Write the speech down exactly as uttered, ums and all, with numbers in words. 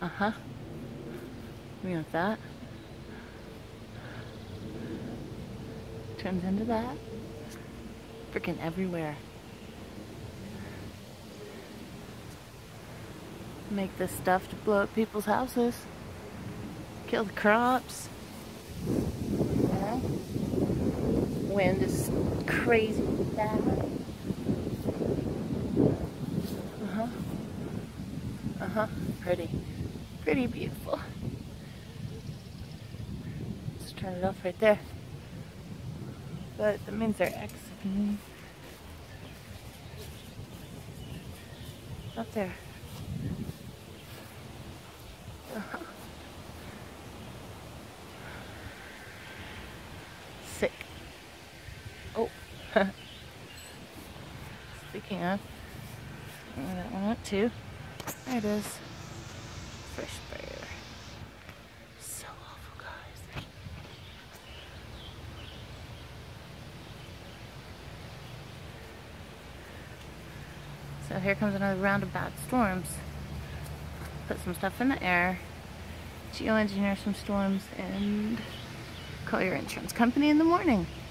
Uh-huh. We want that. Turns into that. Freaking everywhere. Make this stuff to blow up people's houses. Kill the crops. Yeah. Wind is crazy bad. Uh-huh. Uh-huh. Pretty. Pretty beautiful. Let's turn it off right there. But that means they're exiting. Up there. Uh-huh. Sick. Oh. Speaking of, I that one up too. There it is. Fresh sprayer. So awful, guys. So here comes another round of bad storms. Put some stuff in the air, geoengineer some storms, and call your insurance company in the morning.